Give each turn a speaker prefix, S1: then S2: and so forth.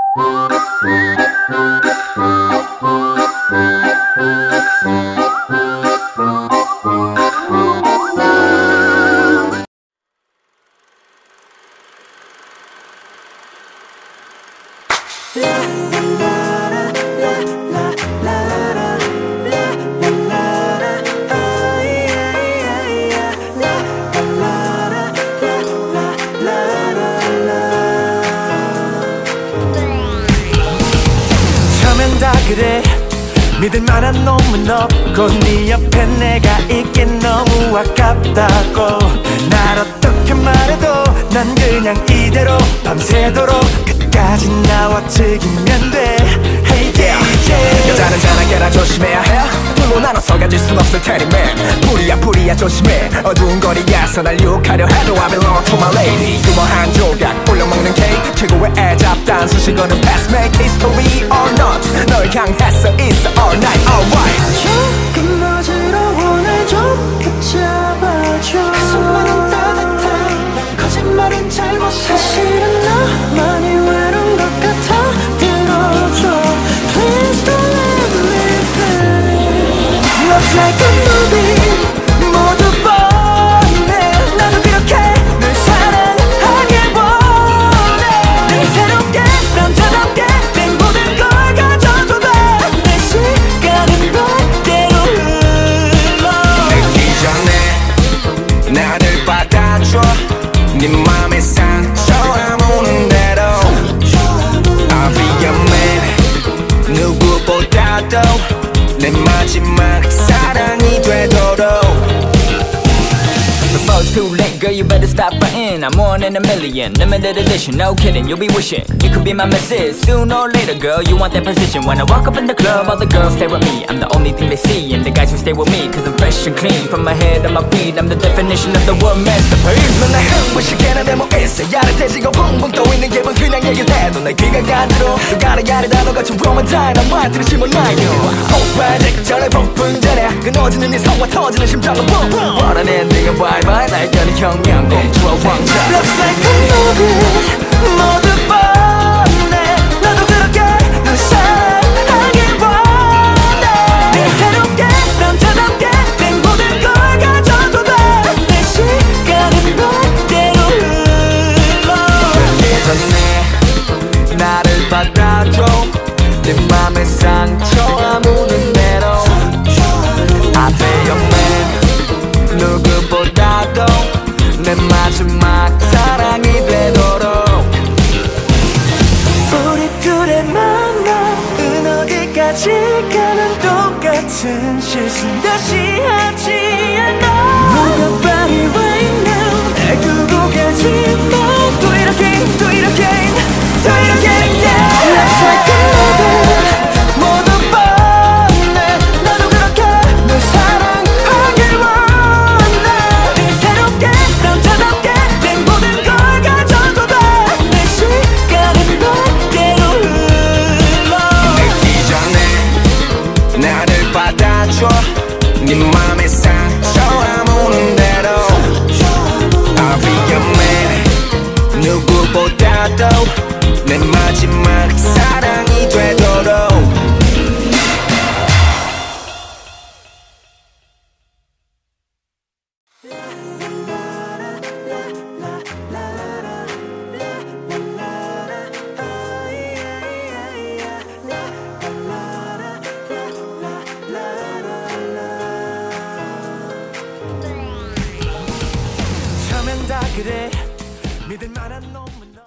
S1: 다 그래 믿을 만한 놈은 없고 네 옆에 내가 있긴 너무 아깝다고 날 어떻게 말해도 난 그냥 이대로 밤새도록 끝까지 나와 즐기면 돼 Hey DJ
S2: 여자는 자나깨나 조심해야 해 둘로 나눠서 가질 순 없을 테니 man 불이야 조심해 어두운 거리에서 날 유혹하려 해도 I belong to my lady 유머 한 조각 올려먹는 케이크 최고의 애잡단 수식어는 past make history or not 널 향해서 있어 all night alright
S1: 조금 어지러워 날 좀 붙잡아줘 그 손만은 따뜻해 거짓말은 잘못해 사실은 나만이 외로운 것 같아 들어줘 Please don't let me be Looks like a movie 모두 뻔해 나도 그렇게 널 사랑하길 원해 늘 새롭게 남자답게 내 모든 걸 가져도 돼내 시간은 너대로 흘러
S2: 늦기 전에 나를 받아줘 네 맘의 상처 아무는 대로 I'll be your man 누구보다도 내 마지막 사랑이 되도록
S3: Before it's too late, girl, you better stop fighting. I'm one in a million, limited edition, no kidding. You'll be wishing you could be my missus. Sooner or later, girl, you want that position. When I walk up in the club, all the girls stare at me. I'm the only thing they see, and the guys who stay with me, cause I'm fresh and clean. From my head to my feet, I'm the definition of the word masterpiece.
S2: 넌 날 흥분시키는 데모에서 야릇해지고 붕붕 떠있는 기분 그냥 얘기해도 내 귀가 가늘어 누가를 가리다 너가 좀 roman dynamite 들으시 몰라요 폭발 직전에 폭풍 전에 끊어지는 네 성과 터지는 심장은 붕붕 원하는 엔딩은 bye bye 날 겨는 형량공주와 왕자
S1: Looks like a movie 모두 뻔해 나도 그렇게 널 사랑하길 원해 늘 새롭게 남자답게 내 모든 걸 가져도 돼내 시간은 너대로 흘러
S2: 예전에 나를 받아줘 내 맘의 상처 아무는 대로 I be your man 누구보다도 내 마지막 사랑이 되도록
S1: 우리 둘의 만남은 어디까지 가는 똑같은 실수 다시 하지 않아 Move your body right now 날 두고 가지 마 Do it again, do it again, do it again, yeah Looks like a movie 모두 뻔해 나도 그렇게 널 사랑하길 원해 늘 새롭게 남자답게 내 모든 걸 가져도 돼내 시간은 너대로 흘러
S2: 늦기 전에 나를 받아줘 네 맘의 상처 아무는 대로 I'll be your man 누구보다도 내 마지막 사랑이 되도록
S1: 처음엔 다 그래 믿을 만한 놈은